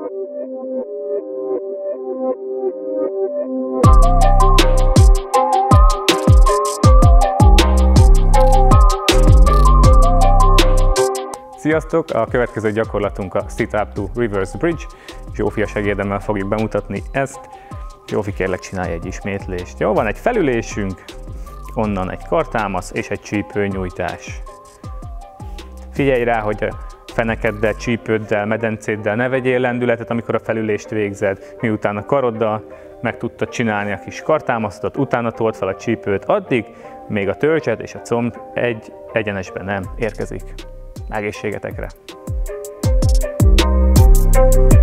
Sziasztok! A következő gyakorlatunk a Sit Up to Reverse Bridge. Zsófi a segédemmel fogjuk bemutatni ezt. Zsófi, kérlek, csinálj egy ismétlést. Jó, van egy felülésünk, onnan egy kartámasz és egy csípőnyújtás. Figyelj rá, hogy a fenekeddel, csípőddel, medencéddel ne vegyél lendületet, amikor a felülést végzed, miután a karoddal meg tudtad csinálni a kis kartámaszodat, utána told fel a csípőt, addig még a tölcset és a comb egy egyenesben nem érkezik. Egészségetekre!